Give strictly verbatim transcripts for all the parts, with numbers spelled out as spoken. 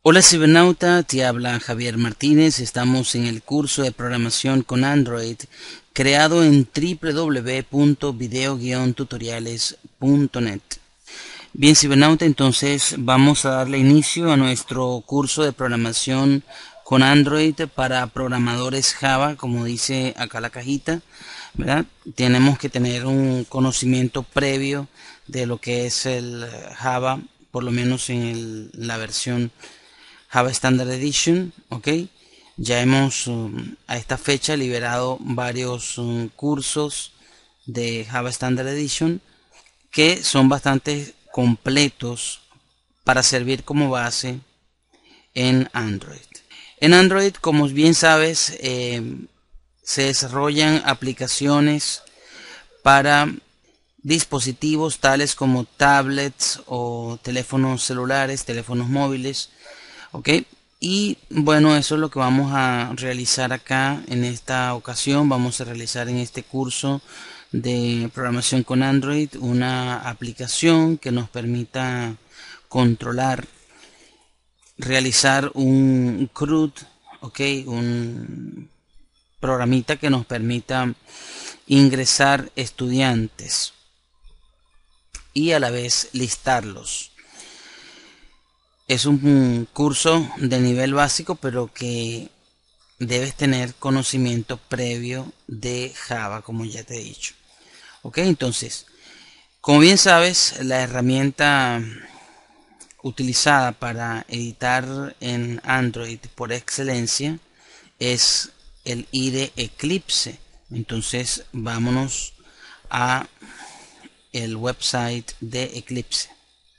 Hola cibernauta, te habla Javier Martínez. Estamos en el curso de programación con Android creado en w w w punto video guion tutoriales punto net. Bien cibernauta, entonces vamos a darle inicio a nuestro curso de programación con Android para programadores Java, como dice acá la cajita, ¿verdad? Tenemos que tener un conocimiento previo de lo que es el Java, por lo menos en el, la versión Java Standard Edition, ok. Ya hemos um, a esta fecha liberado varios um, cursos de Java Standard Edition que son bastante completos para servir como base en Android. En Android, como bien sabes, eh, se desarrollan aplicaciones para dispositivos tales como tablets o teléfonos celulares, teléfonos móviles. Ok, y bueno, eso es lo que vamos a realizar acá en esta ocasión. Vamos a realizar en este curso de programación con Android una aplicación que nos permita controlar, realizar un C R U D, ok, un programita que nos permita ingresar estudiantes y a la vez listarlos. Es un curso de nivel básico, pero que debes tener conocimiento previo de Java, como ya te he dicho. Ok, entonces, como bien sabes, la herramienta utilizada para editar en Android por excelencia es el I D E Eclipse. Entonces, vámonos a el website de Eclipse.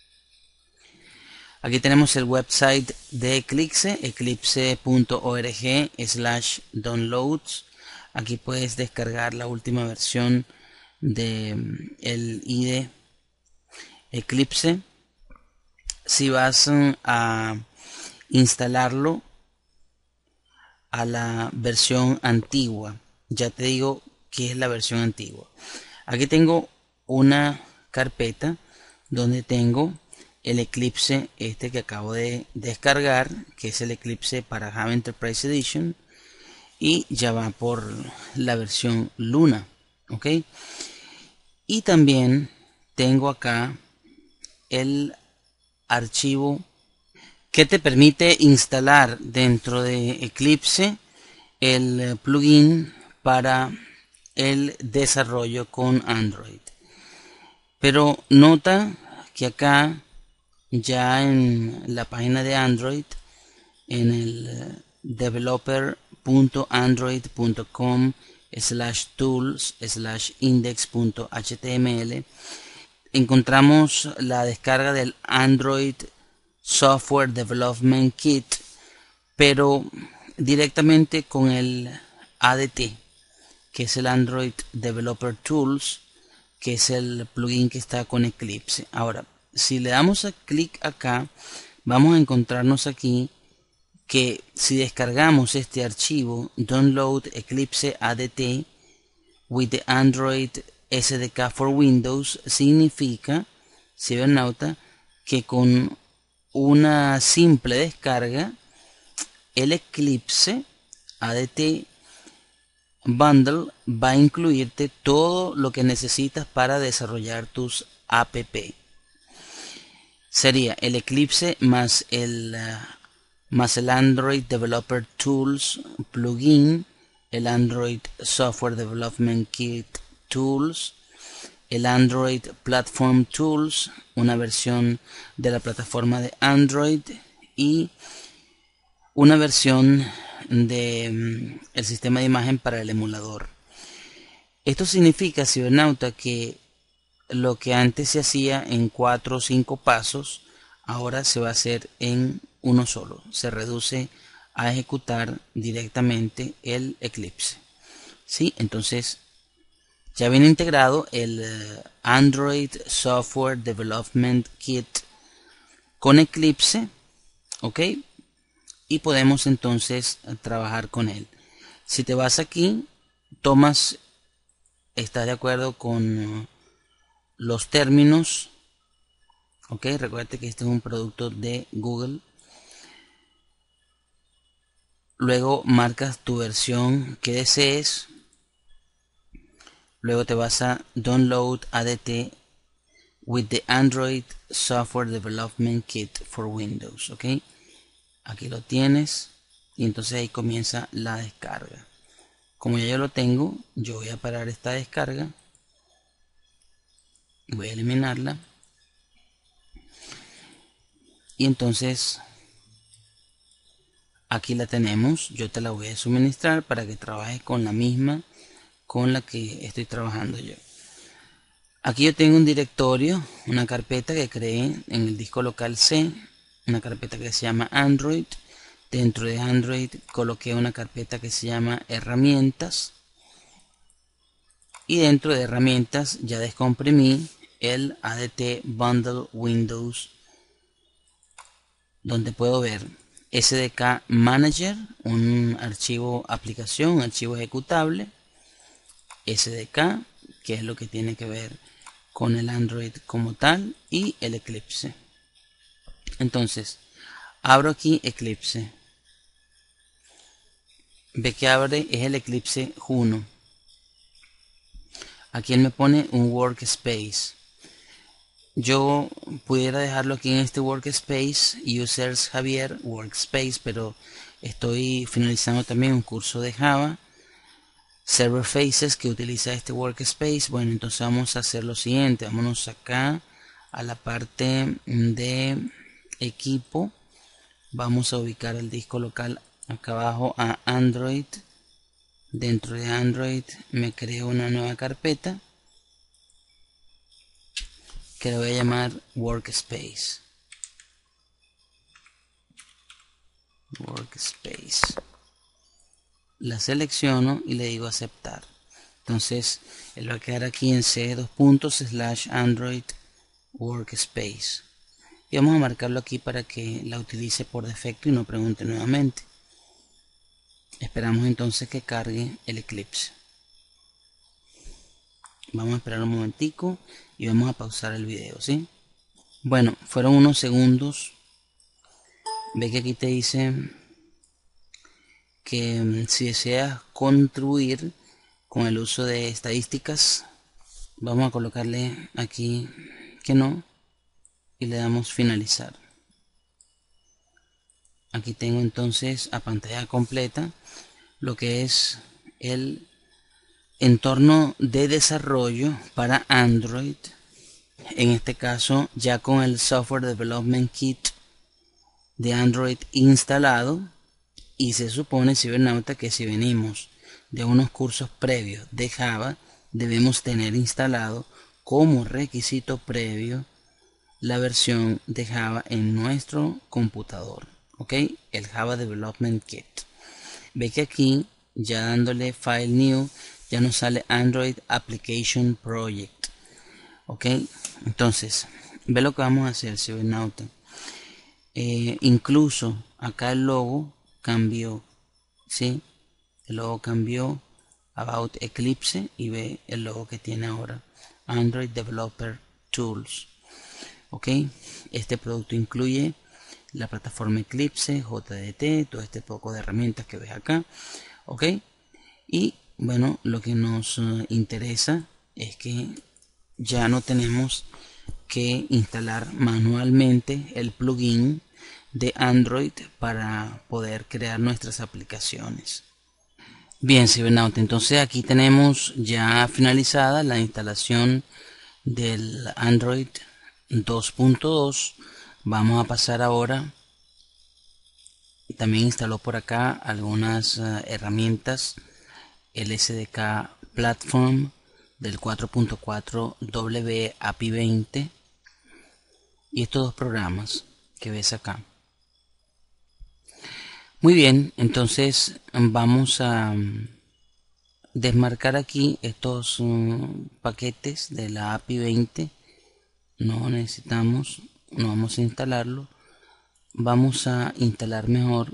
Aquí tenemos el website de Eclipse, eclipse punto org slash downloads. Aquí puedes descargar la última versión de el I D E Eclipse. Si vas a instalarlo a la versión antigua, ya te digo que es la versión antigua. Aquí tengo una carpeta donde tengo el Eclipse este que acabo de descargar, que es el Eclipse para Java Enterprise Edition, y ya va por la versión Luna, ok. Y también tengo acá el archivo que te permite instalar dentro de Eclipse el plugin para el desarrollo con Android. Pero nota que acá ya en la página de Android, en el developer punto android punto com slash tools slash index punto html, encontramos la descarga del Android Software Development Kit, pero directamente con el A D T, que es el Android Developer Tools, que es el plugin que está con Eclipse. Ahora, si le damos a clic acá, vamos a encontrarnos aquí que si descargamos este archivo download Eclipse A D T with the Android S D K for Windows, significa, cibernauta, que con una simple descarga el Eclipse A D T Bundle va a incluirte todo lo que necesitas para desarrollar tus app. Sería el Eclipse más el, uh, más el Android Developer Tools plugin, el Android Software Development Kit Tools, el Android Platform Tools, una versión de la plataforma de Android, y una versión de um, el sistema de imagen para el emulador. Esto significa, cibernauta, que lo que antes se hacía en cuatro o cinco pasos, ahora se va a hacer en uno solo. Se reduce a ejecutar directamente el Eclipse. ¿Sí? Entonces ya viene integrado el Android Software Development Kit con Eclipse, ¿ok? Y podemos entonces trabajar con él. Si te vas aquí, tomas, estás de acuerdo con los términos, ok, recuerda que este es un producto de Google. luego marcas tu versión que desees, luego te vas a Download A D T with the Android Software Development Kit for Windows, ok, aquí lo tienes y entonces ahí comienza la descarga. Como ya yo lo tengo, yo voy a parar esta descarga, voy a eliminarla y entonces aquí la tenemos. Yo te la voy a suministrar para que trabajes con la misma con la que estoy trabajando yo. Aquí yo tengo un directorio, una carpeta que creé en el disco local C, una carpeta que se llama Android. Dentro de Android coloqué una carpeta que se llama herramientas y dentro de herramientas ya descomprimí el A D T Bundle Windows, donde puedo ver S D K Manager, un archivo aplicación, un archivo ejecutable, S D K, que es lo que tiene que ver con el Android como tal, y el Eclipse. Entonces abro aquí Eclipse, ve que abre es el Eclipse uno. Aquí él me pone un workspace. Yo pudiera dejarlo aquí en este workspace, users Javier workspace, pero estoy finalizando también un curso de Java Server Faces que utiliza este workspace. Bueno, entonces vamos a hacer lo siguiente, vámonos acá a la parte de equipo, vamos a ubicar el disco local acá abajo a Android. Dentro de Android me creo una nueva carpeta que le voy a llamar Workspace. Workspace. La selecciono y le digo aceptar. Entonces él va a quedar aquí en C dos puntos slash Android Workspace. Y vamos a marcarlo aquí para que la utilice por defecto y no pregunte nuevamente. Esperamos entonces que cargue el Eclipse. Vamos a esperar un momentico y vamos a pausar el video, ¿sí? Bueno, fueron unos segundos. Ve que aquí te dice que um, si deseas contribuir con el uso de estadísticas, vamos a colocarle aquí que no y le damos finalizar. Aquí tengo entonces a pantalla completa lo que es el entorno de desarrollo para Android, en este caso ya con el Software Development Kit de Android instalado. Y se supone, cibernauta, que si venimos de unos cursos previos de Java, debemos tener instalado como requisito previo la versión de Java en nuestro computador, ok, el Java Development Kit. Ve que aquí, ya dándole File New, ya nos sale Android Application Project, ok. Entonces ve lo que vamos a hacer, cibernauta. Eh, incluso acá el logo cambió, ¿sí? El logo cambió, About Eclipse, y ve el logo que tiene ahora, Android Developer Tools, ok. Este producto incluye la plataforma Eclipse, J D T, todo este poco de herramientas que ves acá, ok. Y bueno, lo que nos uh, interesa es que ya no tenemos que instalar manualmente el plugin de Android para poder crear nuestras aplicaciones. Bien, cibernauta, entonces aquí tenemos ya finalizada la instalación del Android dos punto dos. Vamos a pasar ahora, también instaló por acá algunas uh, herramientas, el S D K Platform del cuatro punto cuatro W A P I veinte y estos dos programas que ves acá. Muy bien, entonces vamos a desmarcar aquí estos um, paquetes de la A P I veinte. No necesitamos, no vamos a instalarlo. Vamos a instalar mejor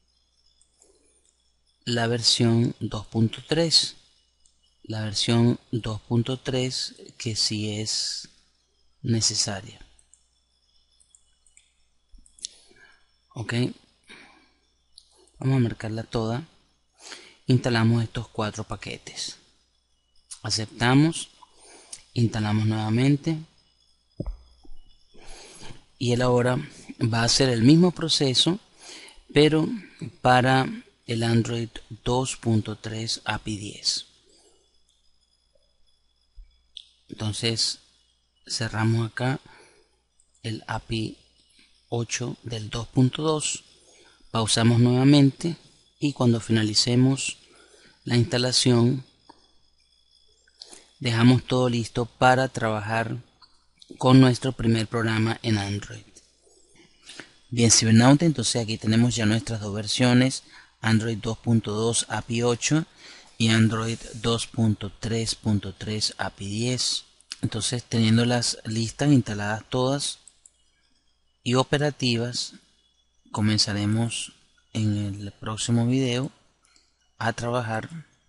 la versión dos punto tres. La versión dos punto tres que sí es necesaria. Ok. Vamos a marcarla toda. Instalamos estos cuatro paquetes. Aceptamos. Instalamos nuevamente. Y él ahora va a hacer el mismo proceso, pero para el Android dos punto tres A P I diez. Entonces cerramos acá el A P I ocho del dos punto dos, pausamos nuevamente y cuando finalicemos la instalación dejamos todo listo para trabajar con nuestro primer programa en Android. Bien, cibernauta, entonces aquí tenemos ya nuestras dos versiones, Android dos punto dos A P I ocho y Android dos punto tres punto tres A P I diez. Entonces, teniendo las listas instaladas todas y operativas, comenzaremos en el próximo video a trabajar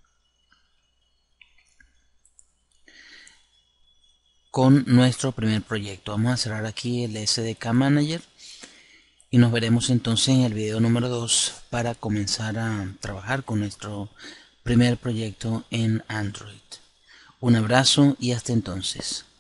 con nuestro primer proyecto. Vamos a cerrar aquí el S D K Manager y nos veremos entonces en el video número dos para comenzar a trabajar con nuestro primer proyecto en Android. Un abrazo y hasta entonces.